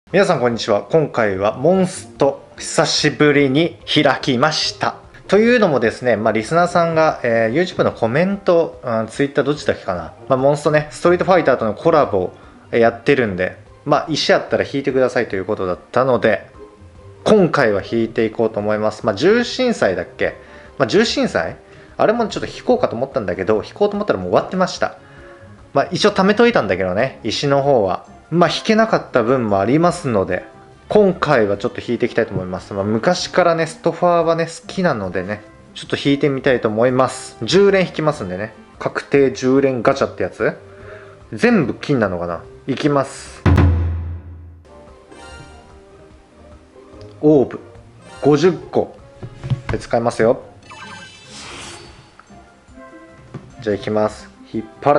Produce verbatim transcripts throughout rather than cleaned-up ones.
皆さんこんにちは。今回はモンスト久しぶりに開きました。というのもですね、まあ、リスナーさんが、えー、YouTube のコメント、うん、Twitter どっちだっけかな、まあ、モンストね、ストリートファイターとのコラボをやってるんで、まあ、石あったら引いてくださいということだったので、今回は引いていこうと思います。まあ、重心祭だっけ、まあ、重心祭あれもちょっと引こうかと思ったんだけど、引こうと思ったらもう終わってました。まあ、一応貯めといたんだけどね、石の方は。まあ、引けなかった分もありますので、今回はちょっと引いていきたいと思います。まあ、昔からね、ストファーはね、好きなのでね、ちょっと引いてみたいと思います。じゅう連引きますんでね。確定じゅう連ガチャってやつ全部金なのかな。いきます。オーブごじゅっこで使いますよ。じゃあいきます。引っ張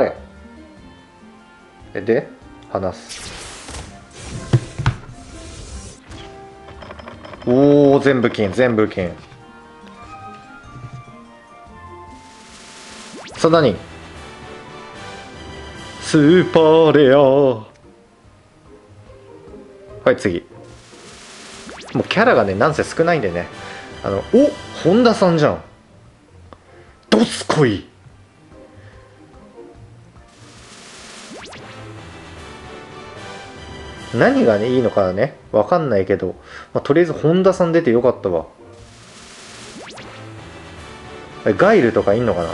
れで離す。おお、全部金、全部金。さあ何、スーパーレア。はい次。もうキャラがねなんせ少ないんでね、あのお本田さんじゃん。どすこい。何がねいいのかねわかんないけど、まあ、とりあえず本田さん出てよかったわ。えガイルとかいんのかな。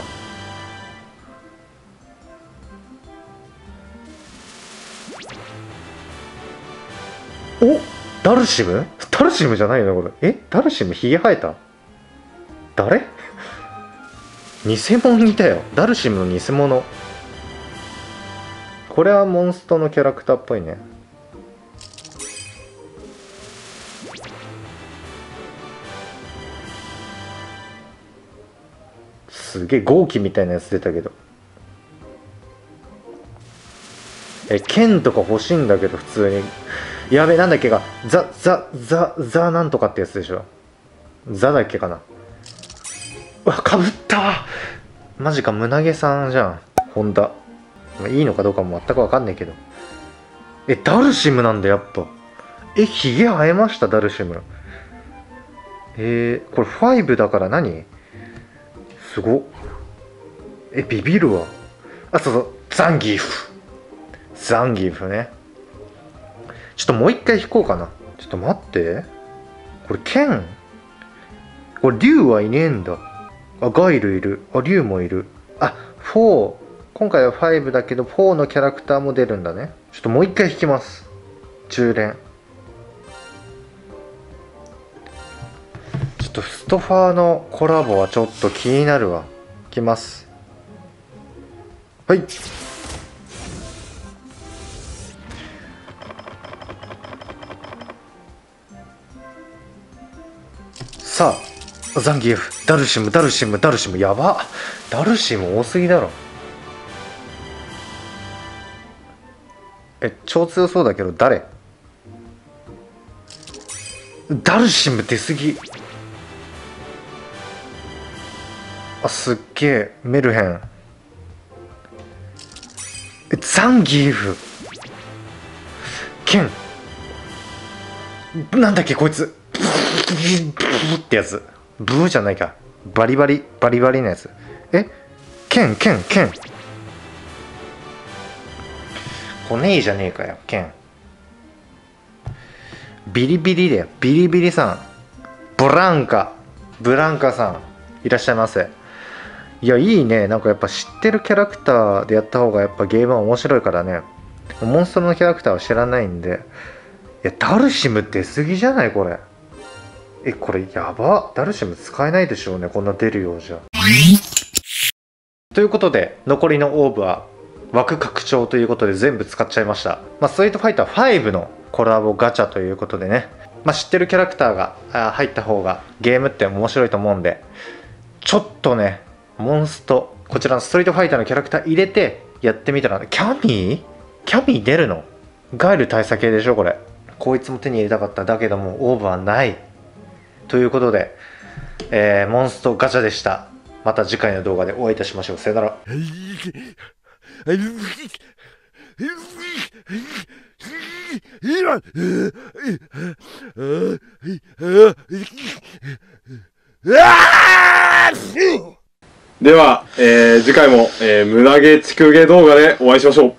おダルシムダルシムじゃないよねこれ。えダルシムひげ生えた。誰偽物いたよ。ダルシムの偽物。これはモンストのキャラクターっぽいね。すげえ豪気みたいなやつ出たけど。え剣とか欲しいんだけど普通に。やべなんだっけか、ザザザザなんとかってやつでしょ。ザだっけかな。うわかぶった。マジか胸毛さんじゃんホンダ。いいのかどうかも全く分かんないけど。えダルシムなんだやっぱ。えヒゲ生えましたダルシム。えー、これごだから何すごっ。えビビるわ。あそうそうザンギフ。ザンギフね。ちょっともう一回引こうかな。ちょっと待って。これ剣これ竜はいねえんだ。あガイルいる。あ竜もいる。あよん。今回はごだけどよんのキャラクターも出るんだね。ちょっともう一回引きます。じゅう連。ちょっとストファーのコラボはちょっと気になるわ。いきます。はいさあザンギエフダルシムダルシムダルシム。やばダルシム多すぎだろ。え超強そうだけど誰。ダルシム出すぎ。あすっげえメルヘン。えザンギエフケンなんだっけこいつブーってやつ。ブーじゃないか。バリバリバリバリのやつ。えケンケンケン来ねえじゃねえかよケン。ビリビリだよビリビリさん。ブランカブランカさんいらっしゃいませ。いやいいね。なんかやっぱ知ってるキャラクターでやった方がやっぱゲームは面白いからね。モンストロのキャラクターは知らないんで。いやダルシム出すぎじゃないこれ。えこれやば。ダルシム使えないでしょうねこんな出るようじゃ。ということで残りのオーブは枠拡張ということで全部使っちゃいました。まあ、ストリートファイターごのコラボガチャということでね、まあ、知ってるキャラクターが入った方がゲームって面白いと思うんで、ちょっとねモンストこちらのストリートファイターのキャラクター入れてやってみたら、キャミーキャミー出るの。ガイル大佐系でしょこれ。こいつも手に入れたかっただけどもオーブはないということで、えー、モンストガチャでした。また次回の動画でお会いいたしましょう。さよなら。 では、えー次回も、えー、無駄毛ちく毛動画でお会いしましょう。